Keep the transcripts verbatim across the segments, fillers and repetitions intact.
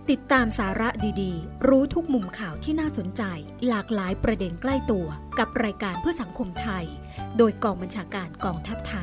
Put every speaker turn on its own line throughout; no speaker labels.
ติดตามสาระดีๆรู้ทุกมุมข่าวที่น่าสนใจหลากหลายประเด็นใกล้ตัวกับรายการเพื่อสังคมไทยโดยกองบัญชาการกองทัพไทย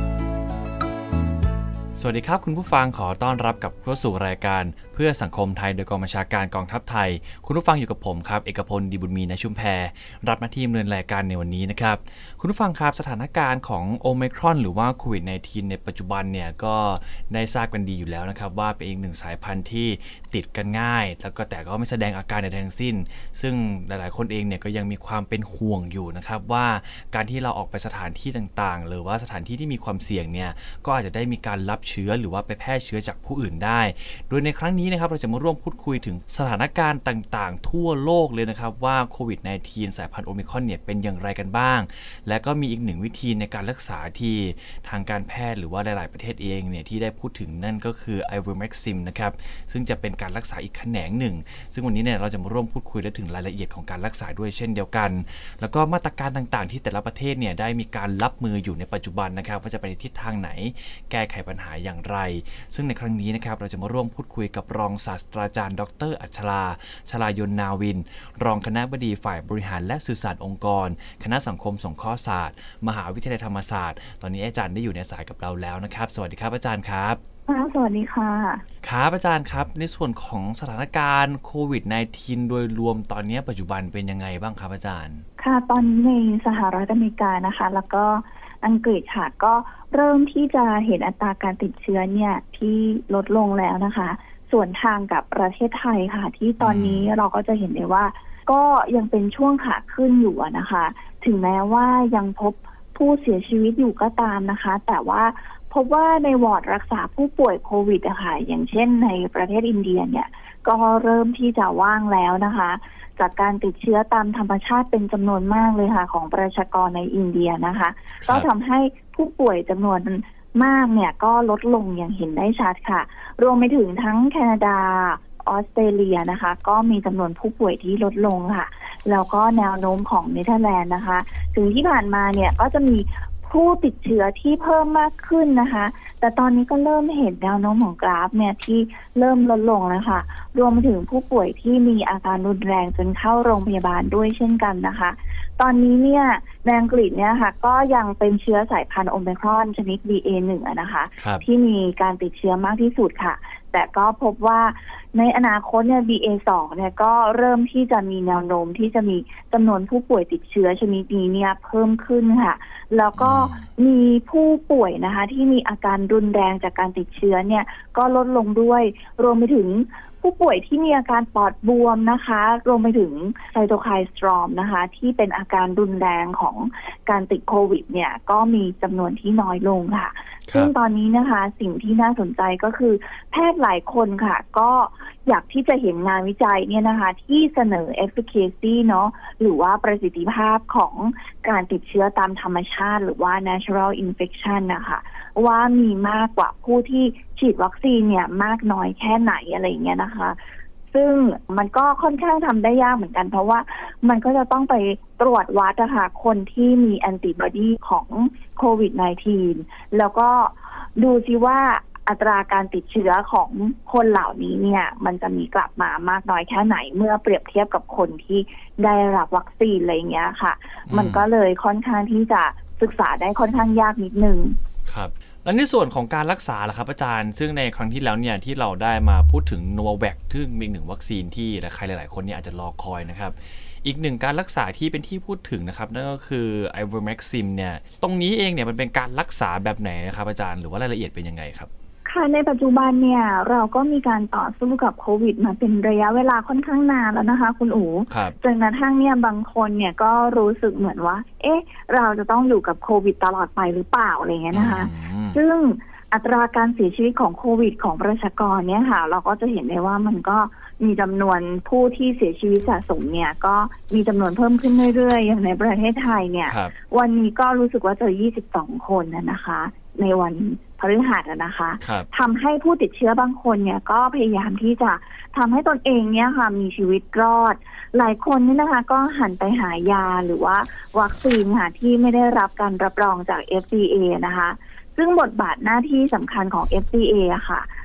สวัสดีครับคุณผู้ฟังขอต้อนรับกับเข้าสู่รายการเพื่อสังคมไทยโดยกองบัญชาการกองทัพไทยคุณผู้ฟังอยู่กับผมครับเอกพลดีบุญมีณชุมแพรับหน้าที่ดำเนินรายการในวันนี้นะครับคุณผู้ฟังครับสถานการณ์ของโอไมครอนหรือว่าโควิด สิบเก้า ในปัจจุบันเนี่ยก็ได้ทราบกันดีอยู่แล้วนะครับว่าเป็นอีกหนึ่งสายพันธุ์ที่ติดกันง่ายแล้วก็แต่ก็ไม่แสดงอาการใดทั้งสิ้นซึ่งหลายๆคนเองเนี่ยก็ยังมีความเป็นห่วงอยู่นะครับว่าการที่เราออกไปสถานที่ต่างๆหรือว่าสถานที่ที่มีความเสี่ยงเนี่ยก็อาจจะได้มีการรับเชื้อหรือว่าไปแพร่เชื้อจากผู้อื่นได้โดยในครั้งนี้นะครับเราจะมาร่วมพูดคุยถึงสถานการณ์ต่างๆทั่วโลกเลยนะครับว่าโควิด สิบเก้า สายพันธุ์โอไมครอนเนี่ยเป็นอย่างไรกันบ้างและก็มีอีกหนึ่งวิธีในการรักษาที่ทางการแพทย์หรือว่าหลายๆประเทศเองเนี่ยที่ได้พูดถึงนั่นก็คือไอเวอร์แม็กซิมนะครับซึ่งจะเป็นการรักษาอีกแขนงหนึ่งซึ่งวันนี้เนี่ยเราจะมาร่วมพูดคุยและถึงรายละเอียดของการรักษาด้วยเช่นเดียวกันแล้วก็มาตรการต่างๆที่แต่ละประเทศเนี่ยได้มีการรับมืออยู่ในปัจจุบันนะครับว่าจะไปในทิศทางไหนแก้ไขปัญหาอย่างไรซึ่งในครั้งนี้นะครับเราจะมาร่วมพูดคุยกับรองศาสตราจารย์ดร.อัชราชลายนนาวินรองคณบดีฝ่ายบริหารและสื่อสารองค์กรคณะสังคมสงเคราะห์ศาสตร์มหาวิทยาลัยธรรมศาสตร์ตอนนี้อาจารย์ได้อยู่ในสายกับเราแล้วนะครับสวัสดีครับอาจารย์ครับ
สวัสดีค่ะ
ครับอาจารย์ครับในส่วนของสถานการณ์โควิด สิบเก้า โดยรวมตอนนี้ปัจจุบันเป็นยังไงบ้างครับอาจารย์
ค่ะตอนนี้ในสหรัฐอเมริกานะคะแล้วก็อังกฤษค่ะก็เริ่มที่จะเห็นอัตราการติดเชื้อเนี่ยที่ลดลงแล้วนะคะส่วนทางกับประเทศไทยค่ะที่ตอนนี้เราก็จะเห็นได้ว่าก็ยังเป็นช่วงขาขึ้นอยู่นะคะถึงแม้ว่ายังพบผู้เสียชีวิตอยู่ก็ตามนะคะแต่ว่าพบว่าในวอร์ดรักษาผู้ป่วยโควิดอะค่ะอย่างเช่นในประเทศอินเดียเนี่ยก็เริ่มที่จะว่างแล้วนะคะจากการติดเชื้อตามธรรมชาติเป็นจำนวนมากเลยค่ะของประชากรในอินเดียนะคะก็ทำให้ผู้ป่วยจำนวนมากเนี่ยก็ลดลงอย่างเห็นได้ชัดค่ะรวมไปถึงทั้งแคนาดาออสเตรเลียนะคะก็มีจำนวนผู้ป่วยที่ลดลงค่ะแล้วก็แนวโน้มของเนเธอร์แลนด์นะคะถึงที่ผ่านมาเนี่ยก็จะมีผู้ติดเชื้อที่เพิ่มมากขึ้นนะคะแต่ตอนนี้ก็เริ่มเห็นแนวโน้มของกราฟเนี่ยที่เริ่มลดลงแล้วค่ะรวมไปถึงผู้ป่วยที่มีอาการรุนแรงจนเข้าโรงพยาบาลด้วยเช่นกันนะคะตอนนี้เนี่ยในอังกฤษเนี่ยค่ะก็ยังเป็นเชื้อสายพันธุ์โอไมครอนชนิด บี เอ หนึ่ง นะคะที่มีการติดเชื้อมากที่สุดค่ะแต่ก็พบว่าในอนาคตเนี่ย บี เอ สอง เนี่ยก็เริ่มที่จะมีแนวโน้มที่จะมีจำนวนผู้ป่วยติดเชื้อชนิดนี้เนี่ยเพิ่มขึ้นค่ะแล้วก็มีผู้ป่วยนะคะที่มีอาการรุนแรงจากการติดเชื้อเนี่ยก็ลดลงด้วยรวมไปถึงผู้ป่วยที่มีอาการปอดบวมนะคะรวมไปถึงไซโตไคน์สตรอมนะคะที่เป็นอาการรุนแรงของการติดโควิดเนี่ยก็มีจำนวนที่น้อยลงค่ะซึ่งตอนนี้นะคะสิ่งที่น่าสนใจก็คือแพทย์หลายคนค่ะก็อยากที่จะเห็นงานวิจัยเนี่ยนะคะที่เสนอ efficacy เนาะหรือว่าประสิทธิภาพของการติดเชื้อตามธรรมชาติหรือว่า natural infection นะคะว่ามีมากกว่าผู้ที่ฉีดวัคซีนเนี่ยมากน้อยแค่ไหนอะไรอย่างเงี้ยนะคะซึ่งมันก็ค่อนข้างทำได้ยากเหมือนกันเพราะว่ามันก็จะต้องไปตรวจวัดนะคะคนที่มีแอนติบอดีของโควิด สิบเก้า แล้วก็ดูซิว่าอัตราการติดเชื้อของคนเหล่านี้เนี่ยมันจะมีกลับมามากน้อยแค่ไหนเมื่อเปรียบเทียบกับคนที่ได้รับวัคซีนอะไรอย่างเงี้ยค่ะมันก็เลยค่อนข้างที่จะศึกษาได้ค่อนข้างยากนิดนึง
ครับแล้วในส่วนของการรักษาล่ะครับอาจารย์ซึ่งในครั้งที่แล้วเนี่ยที่เราได้มาพูดถึงโนวาแวคซึ่งเป็นหนึ่งวัคซีนที่ใครหลายๆคนเนี่ยอาจจะรอคอยนะครับอีกหนึ่งการรักษาที่เป็นที่พูดถึงนะครับนั่นก็คือไอเวอร์แม็กซิมเนี่ยตรงนี้เองเนี่ยมันเป็นการรักษาแบบไหนนะครับอาจารย์หรือว่ารายละเอียดเป็นยังไงครับ
ค่ะในปัจจุบันเนี่ยเราก็มีการต่อสู้กับโควิดมาเป็นระยะเวลาค่อนข้างนานแล้วนะคะคุณอู๋จนกระทั่งเนี่ยบางคนเนี่ยก็รู้สึกเหมือนว่าเอ๊ะเราจะต้องอยู่กับโควิดตลอดไปหรือเปล่าอะไรเงี้ยนะคะซึ่งอัตราการเสียชีวิตของโควิดของประชากรเนี่ยค่ะเราก็จะเห็นได้ว่ามันก็มีจำนวนผู้ที่เสียชีวิตสะสมเนี่ยก็มีจำนวนเพิ่มขึ้นเรื่อยๆอย่างในประเทศไทยเนี่ยวันนี้ก็รู้สึกว่าเจอยี่สิบสองคนนะคะในวันพฤหัสนะคะทำให้ผู้ติดเชื้อบางคนเนี่ยก็พยายามที่จะทำให้ตนเองเนี่ยค่ะมีชีวิตรอดหลายคนนี่นะคะก็หันไปหายาหรือว่าวัคซีนค่ะที่ไม่ได้รับการรับรองจาก เอฟ ดี เอ นะคะซึ่งบทบาทหน้าที่สำคัญของ เอฟ ดี เอ อะค่ะ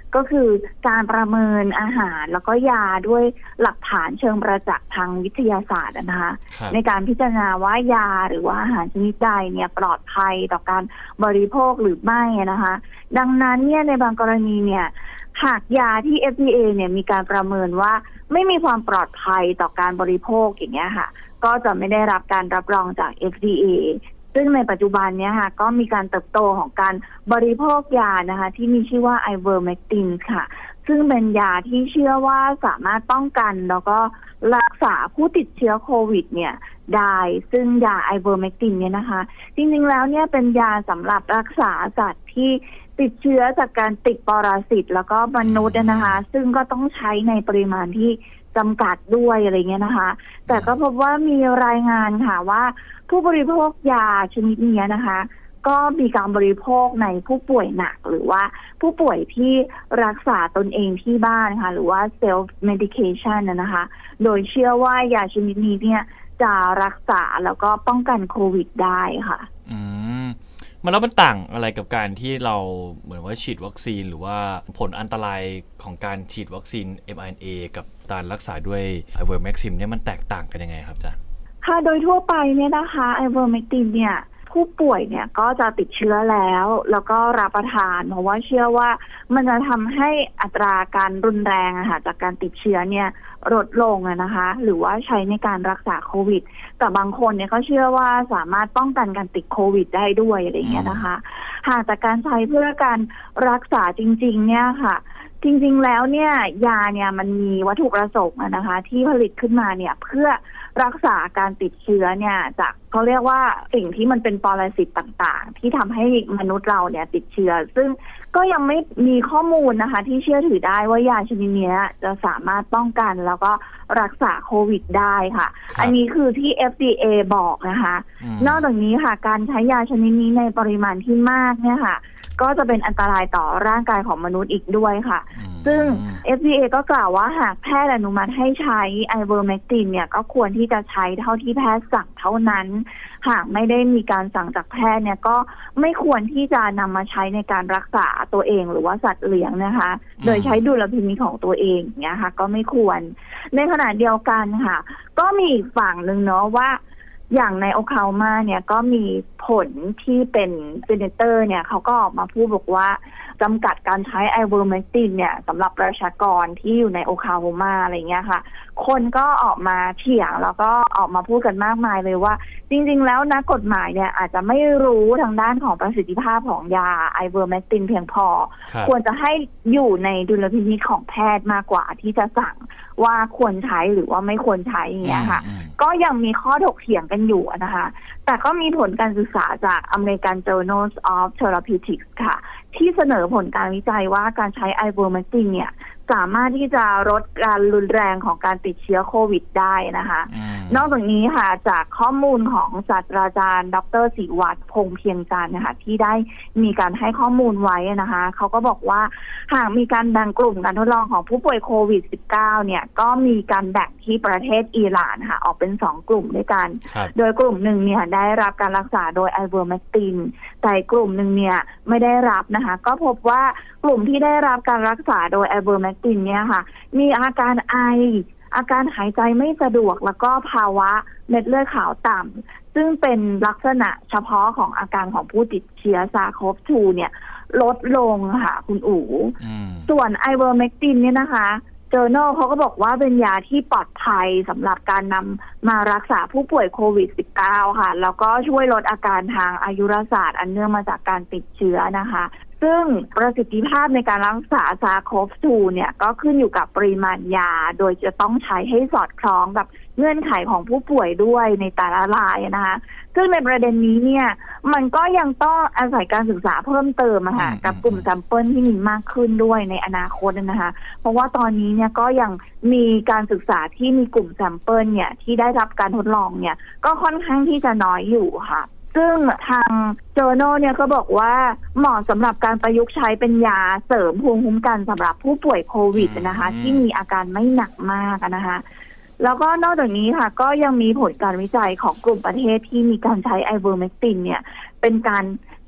ก็คือการประเมินอาหารแล้วก็ยาด้วยหลักฐานเชิงประจักษ์ทางวิทยาศาสตร์นะคะในการพิจารณาว่ายาหรือว่าอาหารชนิดใดเนี่ยปลอดภัยต่อการบริโภคหรือไม่นะคะดังนั้นเนี่ยในบางกรณีเนี่ยหากยาที่ เอฟ ดี เอ เนี่ยมีการประเมินว่าไม่มีความปลอดภัยต่อการบริโภคอย่างเงี้ยค่ะก็จะไม่ได้รับการรับรองจาก เอฟ ดี เอ ซึ่งในปัจจุบันเนี้ยค่ะก็มีการเติบโตของการบริโภคยานะคะที่มีชื่อว่าไอเวอร์เมกตินค่ะซึ่งเป็นยาที่เชื่อว่าสามารถป้องกันแล้วก็รักษาผู้ติดเชื้อโควิดเนี่ยได้ซึ่งยาไอเวอร์เมกตินเนี่ยนะคะจริงๆแล้วเนี่ยเป็นยาสำหรับรักษาสัตว์ที่ติดเชื้อจากการติดปรสิตแล้วก็มนุษย์นะคะซึ่งก็ต้องใช้ในปริมาณที่จำกัดด้วยอะไรเงี้ยนะคะแต่ก็พบว่ามีรายงานค่ะว่าผู้บริโภคยาชนิดนี้นะคะก็มีการบริโภคในผู้ป่วยหนักหรือว่าผู้ป่วยที่รักษาตนเองที่บ้านค่ะหรือว่า self medication นะคะโดยเชื่อว่ายาชนิดนี้เนี่ยจะรักษาแล้วก็ป้องกันโควิดได้ค่ะ
อืมมันแล้วมันต่างอะไรกับการที่เราเหมือนว่าฉีดวัคซีนหรือว่าผลอันตรายของการฉีดวัคซีน เอ็ม อาร์ เอ็น เอ กับการรักษาด้วยไอเวอร์แมกซิมเนี่ยมันแตกต่างกันยังไงครับจ๊ะ
ค่ะโดยทั่วไปเนี่ยนะคะไอเวอร์แมกตินเนี่ยผู้ป่วยเนี่ยก็จะติดเชื้อแล้วแล้วก็รับประทานเพราะว่าเชื่อว่ามันจะทำให้อัตราการรุนแรงอะค่ะจากการติดเชื้อเนี่ยลดลงอะนะคะหรือว่าใช้ในการรักษาโควิดแต่บางคนเนี่ยก็เชื่อว่าสามารถป้องกันการติดโควิดได้ด้วยอะไรอย่างเงี้ยนะคะหากจากการใช้เพื่อการรักษาจริงๆเนี่ยค่ะจริงๆแล้วเนี่ยยาเนี่ยมันมีวัตถุประสงค์นะคะที่ผลิตขึ้นมาเนี่ยเพื่อรักษาการติดเชื้อเนี่ยจากเขาเรียกว่าสิ่งที่มันเป็นปรสิตต่างๆที่ทำให้มนุษย์เราเนี่ยติดเชื้อซึ่งก็ยังไม่มีข้อมูลนะคะที่เชื่อถือได้ว่ายาชนิดนี้จะสามารถป้องกันแล้วก็รักษาโควิดได้ค่ะอันนี้คือที่ เอฟ ดี เอ บอกนะคะนอกจากนี้ค่ะการใช้ยาชนิดนี้ในปริมาณที่มากเนี่ยค่ะก็จะเป็นอันตรายต่อร่างกายของมนุษย์อีกด้วยค่ะซึ่ง เอฟ ดี เอ ก็กล่าวว่าหากแพทย์อนุมัติให้ใช้ไอเวอร์แมกตินเนี่ยก็ควรที่จะใช้เท่าที่แพทย์สั่งเท่านั้นหากไม่ได้มีการสั่งจากแพทย์เนี่ยก็ไม่ควรที่จะนำมาใช้ในการรักษาตัวเองหรือว่าสัตว์เลี้ยงนะคะโดยใช้ดุลพินิจของตัวเองเนี่ยค่ะก็ไม่ควรในขณะเดียวกันค่ะก็มีอีกฝั่งหนึ่งเนาะว่าอย่างในโอคลาโฮมาเนี่ยก็มีผลที่เป็นเซเนเตอร์เนี่ยเขาก็ออกมาพูดบอกว่าจำกัดการใช้ไอเวอร์แมกตินเนี่ยสำหรับประชากรที่อยู่ในโอคลาโฮมาอะไรเงี้ยค่ะคนก็ออกมาเถียงแล้วก็ออกมาพูดกันมากมายเลยว่าจริงๆแล้วนักกฎหมายเนี่ยอาจจะไม่รู้ทางด้านของประสิทธิภาพของยาไอเวอร์แมกตินเพียงพอควรจะให้อยู่ในดุลพินิจของแพทย์มากกว่าที่จะสั่งว่าควรใช้หรือว่าไม่ควรใช้อย่างเงี้ยค่ะก็ยังมีข้อถกเถียงกันอยู่นะคะแต่ก็มีผลการศึกษาจาก American Journal of Therapeutics ค่ะที่เสนอผลการวิจัยว่าการใช้ไอเวอร์แมกตินเนี่ยสามารถที่จะลดการรุนแรงของการติดเชื้อโควิดได้นะคะนอกจากนี้ค่ะจากข้อมูลของศาสตราจารย์ดร.ศิวัตรพงษ์เพียงจันทร์นะคะที่ได้มีการให้ข้อมูลไว้นะคะเขาก็บอกว่าหากมีการแบ่งกลุ่มการทดลองของผู้ป่วยโควิด สิบเก้า เนี่ยก็มีการแบ่งที่ประเทศอิหร่านค่ะออกเป็นสองกลุ่มด้วยกันโดยกลุ่มหนึ่งเนี่ยได้รับการรักษาโดยไอเวอร์แมกตินแต่กลุ่มหนึ่งเนี่ยไม่ได้รับนะคะก็พบว่ากลุ่มที่ได้รับการรักษาโดยไอเวอร์แมกตินเนี่ยค่ะมีอาการไออาการหายใจไม่สะดวกแล้วก็ภาวะเม็ดเลือดขาวต่ำซึ่งเป็นลักษณะเฉพาะของอาการของผู้ติดเชื้อซาร์โคฟทูเนี่ยลดลงค่ะคุณอู๋ส่วนไอเวอร์แมกตินเนี่ยนะคะเจอร์นอลเขาก็บอกว่าเป็นยาที่ปลอดภัยสำหรับการนำมารักษาผู้ป่วยโควิด สิบเก้า ค่ะแล้วก็ช่วยลดอาการทางอายุรศาสตร์อันเนื่องมาจากการติดเชื้อนะคะซึ่งประสิทธิภาพในการรักษาซาร์โคฟทูเนี่ยก็ขึ้นอยู่กับปริมาณยาโดยจะต้องใช้ให้สอดคล้องกับเงื่อนไขของผู้ป่วยด้วยในแต่ละรายนะคะซึ่งในประเด็นนี้เนี่ยมันก็ยังต้องอาศัยการศึกษาเพิ่มเติมอะค่ะกับกลุ่มแซมเปิลที่มีมากขึ้นด้วยในอนาคตนะคะเพราะว่าตอนนี้เนี่ยก็ยังมีการศึกษาที่มีกลุ่มแซมเปิลเนี่ยที่ได้รับการทดลองเนี่ยก็ค่อนข้างที่จะน้อยอยู่ค่ะซึ่งทาง Journal เนี่ยก็บอกว่าเหมาะสำหรับการประยุกต์ใช้เป็นยาเสริมภูมิคุ้มกันสำหรับผู้ป่วยโควิดนะคะที่มีอาการไม่หนักมากนะคะแล้วก็นอกจากนี้ค่ะก็ยังมีผลการวิจัยของกลุ่มประเทศที่มีการใช้ไอเวอร์แมกตินเนี่ยเป็นการ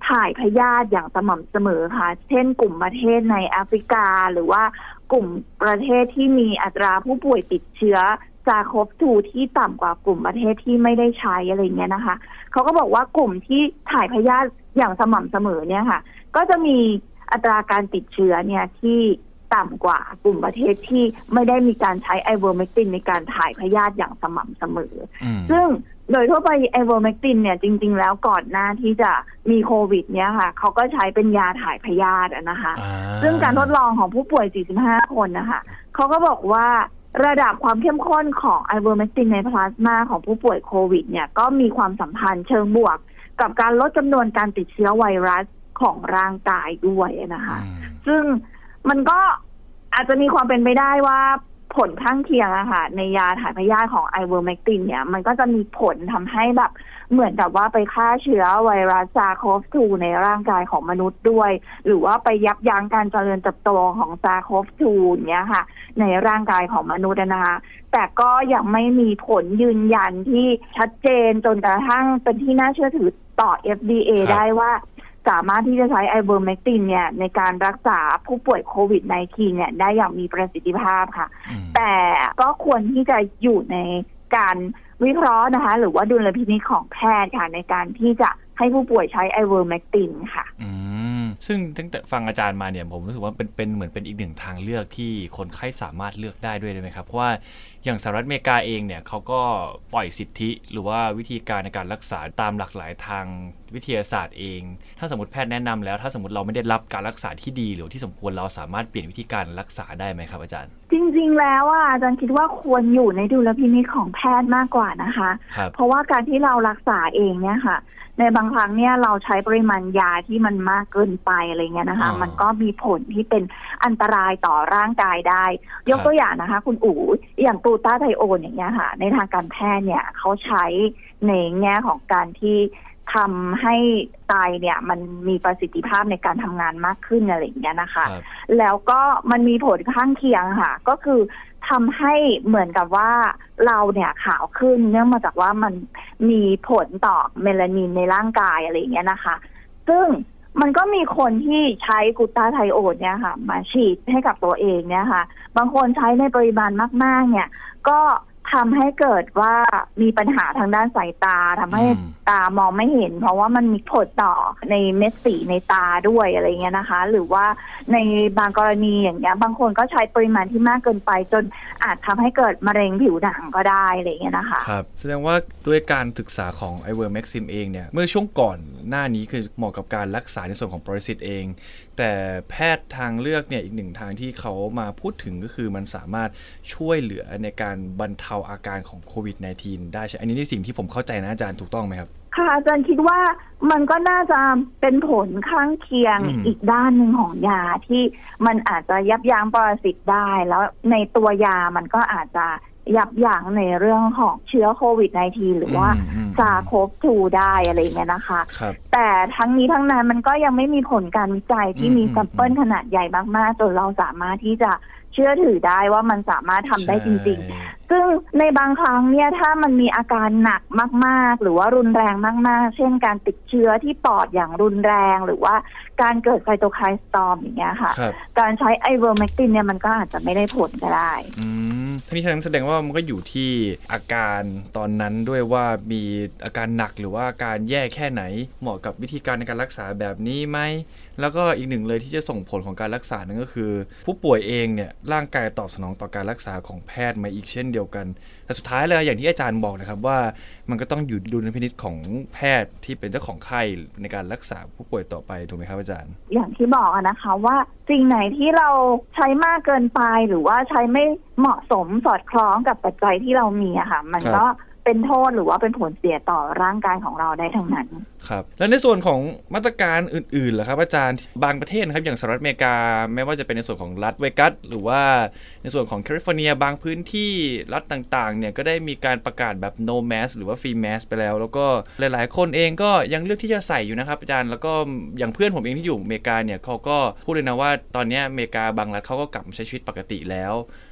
ถ่ายพยาธิอย่างสม่ำเสมอค่ะเช่นกลุ่มประเทศในแอฟริกาหรือว่ากลุ่มประเทศที่มีอัตราผู้ป่วยติดเชื้อซาร์โคฟทูที่ต่ำกว่ากลุ่มประเทศที่ไม่ได้ใช้อะไรเงี้ยนะคะเขาก็บอกว่ากลุ่มที่ถ่ายพยาธิอย่างสม่ำเสมอเนี่ยค่ะก็จะมีอัตราการติดเชื้อเนี่ยที่ต่ำกว่ากลุ่มประเทศที่ไม่ได้มีการใช้ไอเวอร์เมกตินในการถ่ายพยาธิอย่างสม่ำเสมอซึ่งโดยทั่วไปไอเวอร์เมกตินเนี่ยจริงๆแล้วก่อนหน้าที่จะมีโควิดเนี่ยค่ะเขาก็ใช้เป็นยาถ่ายพยาธินะคะซึ่งการทดลองของผู้ป่วยสี่สิบห้าคนนะคะเขาก็บอกว่าระดับความเข้มข้นของไอเวอร์เมกตินในพลาสมาของผู้ป่วยโควิดเนี่ยก็มีความสัมพันธ์เชิงบวกกับการลดจำนวนการติดเชื้อไวรัสของร่างกายด้วยนะคะซึ่งมันก็อาจจะมีความเป็นไปได้ว่าผลข้างเคียงอะค่ะในยาถ่ายพยาธิของไอเวอร์เมกตินเนี่ยมันก็จะมีผลทำให้แบบเหมือนกับว่าไปฆ่าเชื้อไวรัสซาร์โคฟทูในร่างกายของมนุษย์ด้วยหรือว่าไปยับยั้งการเจริญเติบโตของซาร์โคฟทูเนี้ยค่ะในร่างกายของมนุษย์นะคะแต่ก็ยังไม่มีผลยืนยันที่ชัดเจนจนกระทั่งเป็นที่น่าเชื่อถือต่อ เอฟ ดี เอ ได้ว่าสามารถที่จะใช้ไอเวอร์เมกตินเนี่ยในการรักษาผู้ป่วยโควิด สิบเก้า เนี่ยได้อย่างมีประสิทธิภาพค่ะแต่ก็ควรที่จะอยู่ในการวิเคราะห์นะคะหรือว่าดุลพินิจของแพทย์ค่ะในการที่จะให้ผู้ป่วยใช้ไอเวอร์เมกตินค่ะ
อืมซึ่งตั้งแต่ฟังอาจารย์มาเนี่ยผมรู้สึกว่าเป็นเป็นเหมือนเป็นอีกหนึ่งทางเลือกที่คนไข้สามารถเลือกได้ด้วยได้ไหมครับเพราะว่าอย่างสหรัฐอเมริกาเองเนี่ยเขาก็ปล่อยสิทธิหรือว่าวิธีการในการรักษาตามหลากหลายทางวิทยาศาสตร์เองถ้าสมมติแพทย์แนะนำแล้วถ้าสมมติเราไม่ได้รับการรักษาที่ดีหรือที่สมควรเราสามารถเปลี่ยนวิธีการรักษาได้ไหมครับอาจารย์
จริงๆแล้วอ่ะอาจารย์คิดว่าควรอยู่ในดุลพินิจของแพทย์มากกว่านะคะเพราะว่าการที่เรารักษาเองเนี่ยค่ะในบางครั้งเนี่ยเราใช้ปริมาณยาที่มันมากเกินไปอะไรเงี้ยนะคะมันก็มีผลที่เป็นอันตรายต่อร่างกายได้ยกตัวอย่างนะคะคุณอู๋อย่างกลูตาไทโอนอย่างเงี้ยค่ะในทางการแพทย์เนี่ยเขาใช้ในแง่ของการที่ทำให้ไตเนี่ยมันมีประสิทธิภาพในการทำงานมากขึ้นอะไรอย่างเงี้ยนะคะแล้วก็มันมีผลข้างเคียงค่ะก็คือทำให้เหมือนกับว่าเราเนี่ยขาวขึ้นเนื่องมาจากว่ามันมีผลต่อเมลานินในร่างกายอะไรอย่างเงี้ยนะคะซึ่งมันก็มีคนที่ใช้กลูตาไทโอนเนี่ยค่ะมาฉีดให้กับตัวเองเนี่ยค่ะบางคนใช้ในปริมาณมากๆเนี่ยก็ทำให้เกิดว่ามีปัญหาทางด้านสายตาทำให้ตามองไม่เห็นเพราะว่ามันมีผลต่อในเม็ดสีในตาด้วยอะไรเงี้ยนะคะหรือว่าในบางกรณีอย่างเงี้ยบางคนก็ใช้ปริมาณที่มากเกินไปจนอาจทำให้เกิดมะเร็งผิวหนังก็ได้อะไรเงี้ยนะคะ
ครับแสดงว่าด้วยการศึกษาของไอเวอร์แม็กซิมเองเนี่ยเมื่อช่วงก่อนหน้านี้คือเหมาะกับการรักษาในส่วนของปรสิตเองแต่แพทย์ทางเลือกเนี่ยอีกหนึ่งทางที่เขามาพูดถึงก็คือมันสามารถช่วยเหลือในการบรรเทาอาการของโควิด สิบเก้า ได้ใช่อันนี้นี่สิ่งที่ผมเข้าใจนะอาจารย์ถูกต้องไหมครับ
ค่ะอาจารย์คิดว่ามันก็น่าจะเป็นผลข้างเคียง อ, อีกด้านหนึ่งของยาที่มันอาจจะยับยั้งปรสิตได้แล้วในตัวยามันก็อาจจะยับยั้งในเรื่องของเชื้อโควิด สิบเก้า หรือว่าซาร์โคฟทูได้อะไรอย่างเงี้ยนะคะแต่ทั้งนี้ทั้งนั้นมันก็ยังไม่มีผลการวิจัยที่มีแซมเปิลขนาดใหญ่มากๆจนเราสามารถที่จะเชื่อถือได้ว่ามันสามารถทำได้จริงๆซึ่งในบางครั้งเนี่ยถ้ามันมีอาการหนักมากๆหรือว่ารุนแรงมากๆเช่นการติดเชื้อที่ปอดอย่างรุนแรงหรือว่าการเกิดไซโตไคน์สตอร์มอย่างเงี้ยค่ะการใช้ไอเวอร์แมกตินเนี่ยมันก็อาจจะไม่ได้ผลก็ได้
อืมทีนี้ทั้งแสดงว่ามันก็อยู่ที่อาการตอนนั้นด้วยว่ามีอาการหนักหรือว่าอาการแย่แค่ไหนเหมาะกับวิธีการในการรักษาแบบนี้ไหมแล้วก็อีกหนึ่งเลยที่จะส่งผลของการรักษานั่นก็คือผู้ป่วยเองเนี่ยร่างกายตอบสนองต่อการรักษาของแพทย์มาอีกเช่นเดียวกันแต่สุดท้ายเลยอย่างที่อาจารย์บอกนะครับว่ามันก็ต้องอยู่ดุลพินิจของแพทย์ที่เป็นเจ้าของไข้ในการรักษาผู้ป่วยต่อไปถูกไหมครับอาจารย์
อย่างที่บอกนะคะว่าสิ่งไหนที่เราใช้มากเกินไปหรือว่าใช้ไม่เหมาะสมสอดคล้องกับปัจจัยที่เรามีอะค่ะมันก็เป็นโทษหรือว่าเป็นผลเสียต่อร่างกายของเราได้ทั้งนั้น
ครับแล้วในส่วนของมาตรการอื่นๆล่ะครับอาจารย์บางประเทศนะครับอย่างสหรัฐอเมริกาไม่ว่าจะเป็นในส่วนของรัฐเวกัสหรือว่าในส่วนของแคลิฟอร์เนียบางพื้นที่รัฐต่างๆเนี่ยก็ได้มีการประกาศแบบ no mask หรือว่า free mask ไปแล้วแล้วก็หลายๆคนเองก็ยังเลือกที่จะใส่อยู่นะครับอาจารย์แล้วก็อย่างเพื่อนผมเองที่อยู่อเมริกาเนี่ยเขาก็พูดเลยนะว่าตอนนี้อเมริกาบางรัฐเขาก็กลับมาใช้ชีวิตปกติแล้ว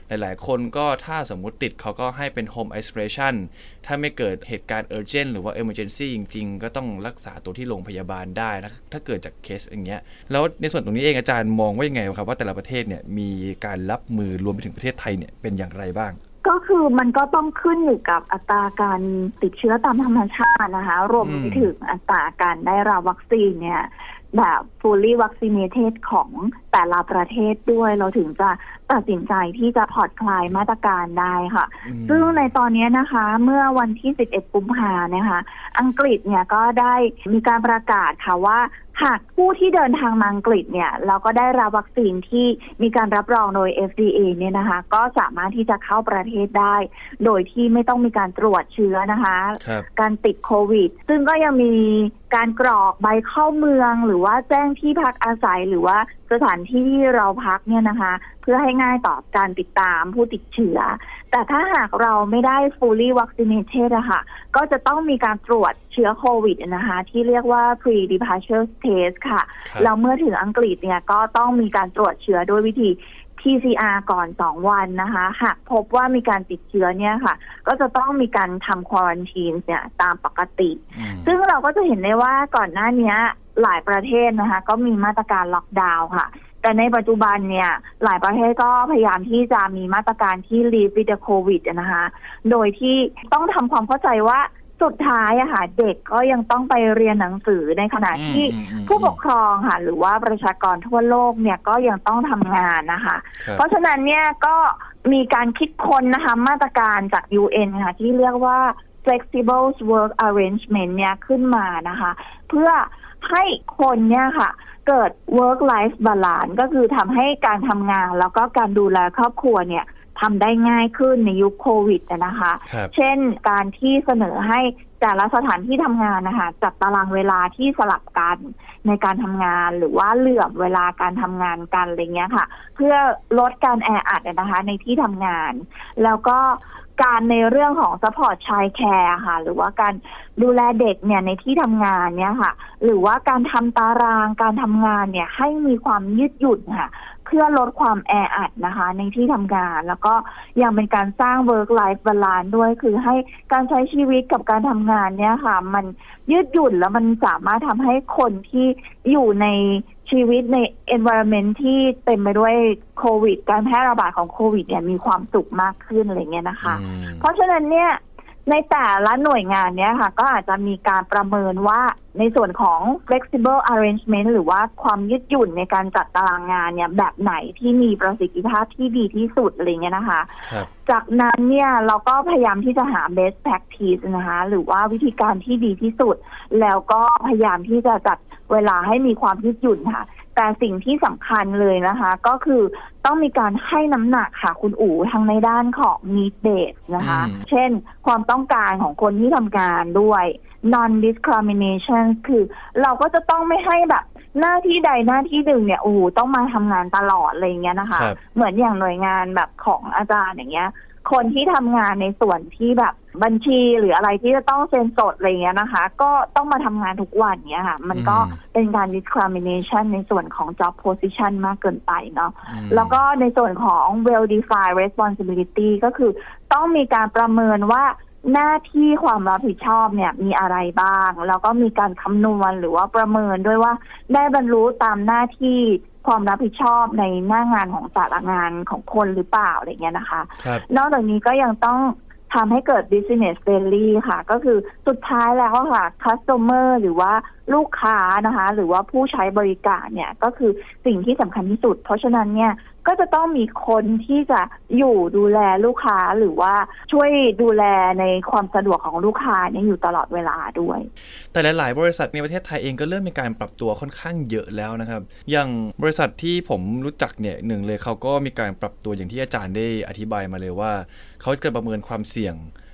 หลายๆคนก็ถ้าสมมุติติดเขาก็ให้เป็น home isolation ถ้าไม่เกิดเหตุการณ์ urgent หรือว่า emergency จริงๆก็ต้องรักษาตัวที่โรงพยาบาลได้นะถ้าเกิดจากเคสอย่างเงี้ยแล้วในส่วนตรงนี้เองอาจารย์มองว่ายังไงครับว่าแต่ละประเทศเนี่ยมีการรับมือรวมไปถึงประเทศไทยเนี่ยเป็นอย่างไรบ้าง
ก็คือมันก็ต้องขึ้นอยู่กับอัตราการติดเชื้อตามธรรมชาตินะคะรวมไปถึงอัตราการได้รับวัคซีนเนี่ยแบบ fully vaccinated ของแต่ละประเทศด้วยเราถึงจะตัดสินใจที่จะผ่อนคลายมาตรการได้ค่ะซึ่งในตอนนี้นะคะเมื่อวันที่สิบเอ็ดกุมภาพันธ์นะคะอังกฤษเนี่ยก็ได้มีการประกาศค่ะว่าหากผู้ที่เดินทางมาอังกฤษเนี่ยแล้วก็ได้รับวัคซีนที่มีการรับรองโดย เอฟ ดี เอ เนี่ยนะคะก็สามารถที่จะเข้าประเทศได้โดยที่ไม่ต้องมีการตรวจเชื้อนะคะการติดโควิดซึ่งก็ยังมีการกรอกใบเข้าเมืองหรือว่าแจ้งที่พักอาศัยหรือว่าสถานที่ที่เราพักเนี่ยนะคะเพื่อให้ง่ายต่อการติดตามผู้ติดเชื้อแต่ถ้าหากเราไม่ได้ fully vaccinated อะค่ะก็จะต้องมีการตรวจเชื้อโควิดนะคะที่เรียกว่า pre departure test ค่ะแล้วเมื่อถึงอังกฤษเนี่ยก็ต้องมีการตรวจเชื้อด้วยวิธี ที ซี อาร์ ก่อนสองวันนะคะหากพบว่ามีการติดเชื้อเนี่ยค่ะก็จะต้องมีการทำควอรันทีนเนี่ยตามปกติซึ่งเราก็จะเห็นได้ว่าก่อนหน้านี้หลายประเทศนะคะก็มีมาตรการล็อกดาวน์ค่ะแต่ในปัจจุบันเนี่ยหลายประเทศก็พยายามที่จะมีมาตรการที่ live with the covid นะคะโดยที่ต้องทำความเข้าใจว่าสุดท้ายอะค่ะเด็กก็ยังต้องไปเรียนหนังสือในขณะที่ผู้ปกครองค่ะหรือว่าประชากรทั่วโลกเนี่ยก็ยังต้องทำงานนะคะเพราะฉะนั้นเนี่ยก็มีการคิดค้นนะคะมาตรการจาก ยู เอ็น ค่ะที่เรียกว่า flexible work arrangement เนี่ยขึ้นมานะคะเพื่อให้คนเนี่ยค่ะเกิด work life balance ก็คือทำให้การทำงานแล้วก็การดูแลครอบครัวเนี่ยทำได้ง่ายขึ้นในยุคโควิดนะคะเช่นการที่เสนอให้แต่ละสถานที่ทำงานนะคะจัดตารางเวลาที่สลับกันในการทำงานหรือว่าเหลื่อมเวลาการทำงานกันอะไรเงี้ยค่ะเพื่อลดการแออัดนะคะในที่ทำงานแล้วก็การในเรื่องของ support child care ค่ะหรือว่าการดูแลเด็กเนี่ยในที่ทำงานเนี่ยค่ะหรือว่าการทำตารางการทำงานเนี่ยให้มีความยืดหยุ่นค่ะเพื่อลดความแออัดนะคะในที่ทำงานแล้วก็ยังเป็นการสร้าง work life balance ด้วยคือให้การใช้ชีวิตกับการทำงานเนี่ยค่ะมันยืดหยุ่นแล้วมันสามารถทำให้คนที่อยู่ในชีวิตใน environment ที่เต็มไปด้วยโควิดการแพร่ระบาดของโควิดเนี่ยมีความสุขมากขึ้นอะไรเงี้ยนะคะเพราะฉะนั้นเนี่ยในแต่ละหน่วยงานเนี้ยค่ะก็อาจจะมีการประเมินว่าในส่วนของ flexible arrangement หรือว่าความยืดหยุ่นในการจัดตารางงานเนี่ยแบบไหนที่มีประสิทธิภาพที่ดีที่สุดอะไรเงี้ยนะคะจากนั้นเนี่ยเราก็พยายามที่จะหา best practice นะคะหรือว่าวิธีการที่ดีที่สุดแล้วก็พยายามที่จะจัดเวลาให้มีความยืดหยุ่นค่ะแต่สิ่งที่สำคัญเลยนะคะก็คือต้องมีการให้น้ำหนักค่ะคุณอู๋ทางในด้านของ need base นะคะเช่นความต้องการของคนที่ทำงานด้วย non discrimination คือเราก็จะต้องไม่ให้แบบหน้าที่ใดหน้าที่หนึ่งเนี่ยโอ้โหต้องมาทำงานตลอดอะไรเงี้ยนะคะเหมือนอย่างหน่วยงานแบบของอาจารย์อย่างเงี้ยคนที่ทำงานในส่วนที่แบบบัญชีหรืออะไรที่จะต้องเซ็นสดอะไรเงี้ยนะคะก็ต้องมาทำงานทุกวันเนี้ยค่ะมันก็เป็นการ discrimination ในส่วนของ job position มากเกินไปเนาะแล้วก็ในส่วนของ well defined responsibility ก็คือต้องมีการประเมินว่าหน้าที่ความรับผิดชอบเนี่ยมีอะไรบ้างแล้วก็มีการคำนวณหรือว่าประเมินด้วยว่าได้บรรลุตามหน้าที่ความรับผิดชอบในหน้างานของแต่ละงานของคนหรือเปล่าอะไรเงี้ยนะคะนอกจากนี้ก็ยังต้องทำให้เกิด business friendly ค่ะก็คือสุดท้ายแล้วค่ะ customer หรือว่าลูกค้านะคะหรือว่าผู้ใช้บริการเนี่ยก็คือสิ่งที่สำคัญที่สุดเพราะฉะนั้นเนี่ยก็จะต้องมีคนที่จะอยู่ดูแลลูกค้าหรือว่าช่วยดูแลในความสะดวกของลูกค้าเนี่ยอยู่ตลอดเวลาด้วย
แต่หลายๆบริษัทในประเทศไทยเองก็เริ่มมีการปรับตัวค่อนข้างเยอะแล้วนะครับอย่างบริษัทที่ผมรู้จักเนี่ยหนึ่งเลยเขาก็มีการปรับตัวอย่างที่อาจารย์ได้อธิบายมาเลยว่าเขาจะประเมินความเสี่ยง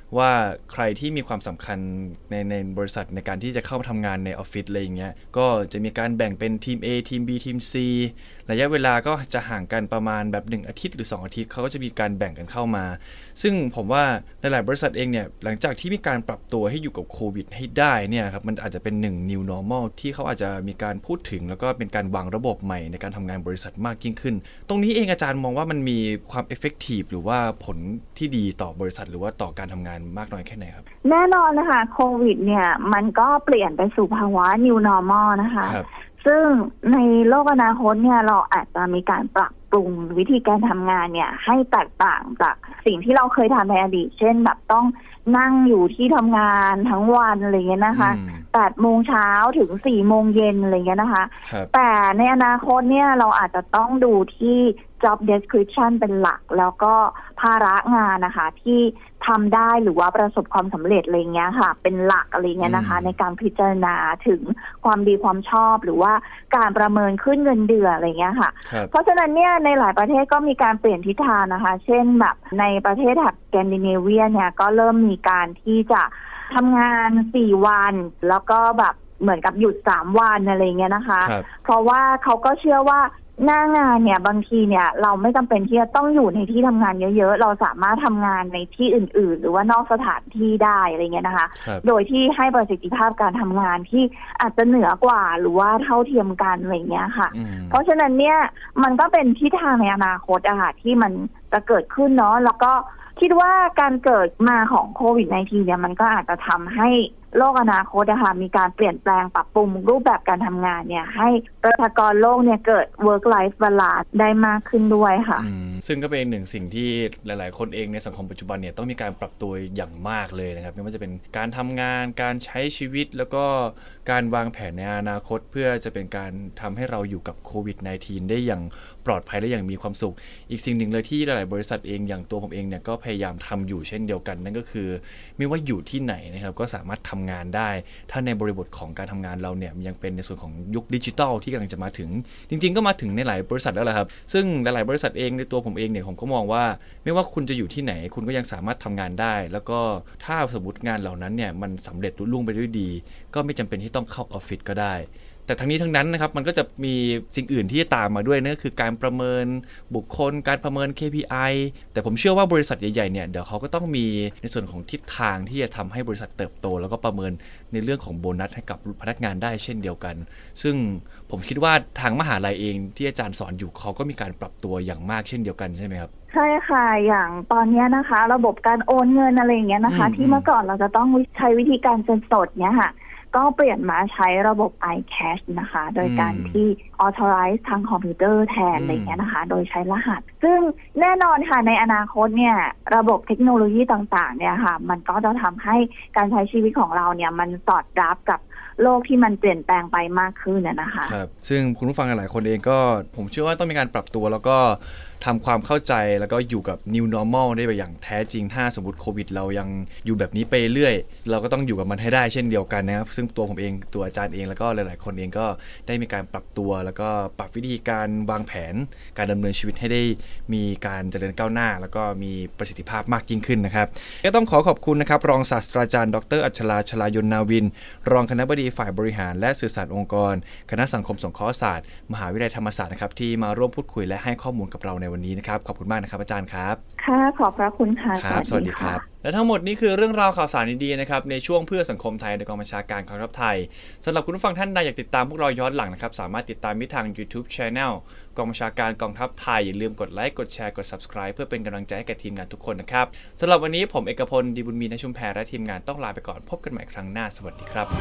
ว่าใครที่มีความสำคัญในในบริษัทในการที่จะเข้ามาทำงานในออฟฟิศอะไรอย่างเงี้ยก็จะมีการแบ่งเป็นทีม A ทีม B ทีม C ระยะเวลาก็จะห่างกันประมาณแบบหนึ่งอาทิตย์หรือสองอาทิตย์เขาก็จะมีการแบ่งกันเข้ามาซึ่งผมว่าหลายๆบริษัทเองเนี่ยหลังจากที่มีการปรับตัวให้อยู่กับโควิดให้ได้เนี่ยครับมันอาจจะเป็นหนึ่ง new normal ที่เขาอาจจะมีการพูดถึงแล้วก็เป็นการวางระบบใหม่ในการทำงานบริษัทมากยิ่งขึ้นตรงนี้เองอาจารย์มองว่ามันมีความ effective หรือว่าผลที่ดีต่อบริษัทหรือว่าต่อการทำงานมากน้อยแค่ไหนครับ
แน่นอนนะคะโควิดเนี่ยมันก็เปลี่ยนไปสู่ภาวะ new normal นะคะซึ่งในโลกอนาคตเนี่ยเราอาจจะมีการปรับปรุงวิธีการทำงานเนี่ยให้แตกต่างจากสิ่งที่เราเคยทำในอดีตเช่นแบบต้องนั่งอยู่ที่ทำงานทั้งวันอะไรเงี้ยนะคะแปดโมงเช้าถึงสี่โมงเย็นอะไรเงี้ยนะคะแต่ในอนาคตเนี่ยเราอาจจะต้องดูที่ job description เป็นหลักแล้วก็ภาระงานนะคะที่ทำได้หรือว่าประสบความสำเร็จอะไรเงี้ยค่ะเป็นหลักอะไรเงี้ยนะคะในการพิจารณาถึงความดีความชอบหรือว่าการประเมินขึ้นเงินเดือนอะไรเงี้ยค่ะเพราะฉะนั้นเนี่ยในหลายประเทศก็มีการเปลี่ยนทิศทางนะคะเช่นแบบในประเทศแถบสแกนดิเนเวียเนี่ยก็เริ่มมีการที่จะทำงานสี่วันแล้วก็แบบเหมือนกับหยุดสามวันอะไรเงี้ยนะคะเพราะว่าเขาก็เชื่อว่าหน้างานเนี่ยบางทีเนี่ยเราไม่จำเป็นที่จะต้องอยู่ในที่ทำงานเยอะๆเราสามารถทำงานในที่อื่นๆหรือว่านอกสถานที่ได้อะไรเงี้ยนะคะโดยที่ให้ประสิทธิภาพการทำงานที่อาจจะเหนือกว่าหรือว่าเท่าเทียมกันอะไรเงี้ยค่ะเพราะฉะนั้นเนี่ยมันก็เป็นทิศทางในอนาคตอะค่ะที่มันจะเกิดขึ้นเนาะแล้วก็คิดว่าการเกิดมาของโควิด สิบเก้า เนี่ยมันก็อาจจะทำให้โลกอนาคตนะคะมีการเปลี่ยนแปลงปรับปรุงรูปแบบการทำงานเนี่ยให้ประชากรโลกเนี่ยเกิด work life balance ได้มากขึ้นด้วยค่ะ
ซึ่งก็เป็นหนึ่งสิ่งที่หลายๆคนเองในสังคมปัจจุบันเนี่ยต้องมีการปรับตัวอย่างมากเลยนะครับไม่ว่าจะเป็นการทำงานการใช้ชีวิตแล้วก็การวางแผนในอนาคตเพื่อจะเป็นการทำให้เราอยู่กับโควิด สิบเก้า ได้อย่างปลอดภัยและอย่างมีความสุขอีกสิ่งหนึ่งเลยที่หลายๆบริษัทเองอย่างตัวผมเองเนี่ยก็พยายามทำอยู่เช่นเดียวกันนั่นก็คือไม่ว่าอยู่ที่ไหนนะครับก็สามารถทำงานได้ถ้าในบริบทของการทำงานเราเนี่ยยังเป็นในส่วนของยุคดิจิทัลที่กำลังจะมาถึงจริงๆก็มาถึงในหลายบริษัทแล้วแหละครับซึ่งหลายๆบริษัทเองในตัวผมเองเนี่ยผมก็มองว่าไม่ว่าคุณจะอยู่ที่ไหนคุณก็ยังสามารถทำงานได้แล้วก็ถ้าสมมติงานเหล่านั้นเนี่ยมันสำเร็จลุล่วงไปด้วยดีก็ไม่จำเป็นที่ต้องเข้าออฟฟิศก็ได้แต่ทั้งนี้ทั้งนั้นนะครับมันก็จะมีสิ่งอื่นที่ตามมาด้วยนั่นก็คือการประเมินบุคคลการประเมิน เค พี ไอ แต่ผมเชื่อว่าบริษัทใหญ่ๆเนี่ยเดี๋ยวเขาก็ต้องมีในส่วนของทิศทางที่จะทำให้บริษัทเติบโตแล้วก็ประเมินในเรื่องของโบนัสให้กับพนักงานได้เช่นเดียวกันซึ่งผมคิดว่าทางมหาลัยเองที่อาจารย์สอนอยู่เขาก็มีการปรับตัวอย่างมากเช่นเดียวกันใช่ไหมครับ
ใช่ค่ะอย่างตอนนี้นะคะระบบการโอนเงินอะไรอย่างเงี้ยนะคะที่เมื่อก่อนเราจะต้องใช้วิธีการเซ็นสดเนี่ยค่ะก็เปลี่ยนมาใช้ระบบ iCash นะคะโดยการที่ authorize ทางคอมพิวเตอร์แทนอะไรอย่างเงี้ยนะคะโดยใช้รหัสซึ่งแน่นอนค่ะในอนาคตเนี่ยระบบเทคโนโลยีต่างๆเนี่ยค่ะมันก็จะทำให้การใช้ชีวิตของเราเนี่ยมันสอดรับกับโลกที่มันเปลี่ยนแปลงไปมากขึ้นนะคะ
ครับซึ่งคุณผู้ฟังหลายคนเองก็ผมเชื่อว่าต้องมีการปรับตัวแล้วก็ทำความเข้าใจแล้วก็อยู่กับ new normal ได้ไปอย่างแท้จริงถ้าสมมติโควิดเรายังอยู่แบบนี้ไปเรื่อยเราก็ต้องอยู่กับมันให้ได้เช่นเดียวกันนะครับซึ่งตัวผมเองตัวอาจารย์เองแล้วก็หลายๆคนเองก็ได้มีการปรับตัวแล้วก็ปรับวิธีการวางแผนการดำเนินชีวิตให้ได้มีการเจริญก้าวหน้าแล้วก็มีประสิทธิภาพมากยิ่งขึ้นนะครับก็ต้องขอขอบคุณนะครับรองศาสตราจารย์ดรอัชราชลายนนาวินรองคณบดีฝ่ายบริหารและสื่อสารองค์กรคณะสังคมสงเคราะห์ศาสตร์มหาวิทยาลัยธรรมศาสตร์นะครับที่มาร่วมพูดคุยและให้ข้อมูลกับเราในวันนี้นะครับขอบคุณมากนะครับอาจารย์ครับ
ค่ะขอบพระคุณค่ะ
ครับสวัสดีครับและทั้งหมดนี้คือเรื่องราวข่าวสารดีๆนะครับในช่วงเพื่อสังคมไทยโดยกองบัญชาการกองทัพไทยสำหรับคุณผู้ฟังท่านใดอยากติดตามพวกเราย้อนหลังนะครับสามารถติดตามได้ทาง YouTube Channel กองบัญชาการกองทัพไทยอย่าลืมกดไลค์กดแชร์กด Subscribe เพื่อเป็นกำลังใจให้กับทีมงานทุกคนนะครับสำหรับวันนี้ผมเอกพลดีบุญมีณชุมแพและทีมงานต้องลาไปก่อนพบกันใหม่ครั้งหน้าสวัสดีครับ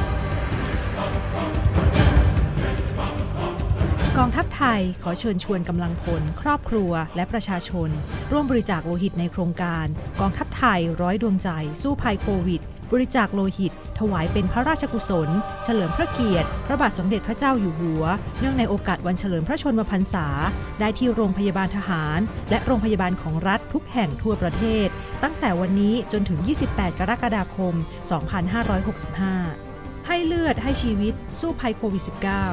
กองทัพไทยขอเชิญชวนกำลังพลครอบครัวและประชาชนร่วมบริจาคโลหิตในโครงการกองทัพไทยร้อยดวงใจสู้ภัยโควิดบริจาคโลหิตถวายเป็นพระราชกุศลเฉลิมพระเกียรติพระบาทสมเด็จพระเจ้าอยู่หัวเนื่องในโอกาสวันเฉลิมพระชนมพรรษาได้ที่โรงพยาบาลทหารและโรงพยาบาลของรัฐทุกแห่งทั่วประเทศตั้งแต่วันนี้จนถึงยี่สิบแปดกรกฎาคมสองพันห้าร้อยหกสิบห้าให้เลือดให้ชีวิตสู้ภัยโควิด สิบเก้า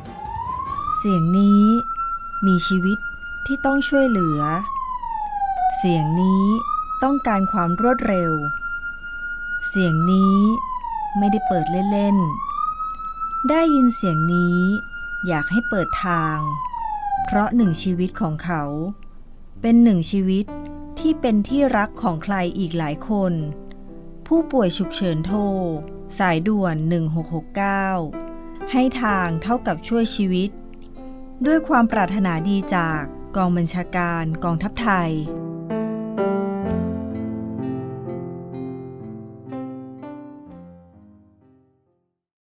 เสียงนี้มีชีวิตที่ต้องช่วยเหลือเสียงนี้ต้องการความรวดเร็วเสียงนี้ไม่ได้เปิดเล่นๆได้ยินเสียงนี้อยากให้เปิดทางเพราะหนึ่งชีวิตของเขาเป็นหนึ่งชีวิตที่เป็นที่รักของใครอีกหลายคนผู้ป่วยฉุกเฉินโทรสายด่วนหนึ่งหกหกเก้าให้ทางเท่ากับช่วยชีวิตด้วยความปรารถนาดีจากกองบัญชาการกองทัพไทย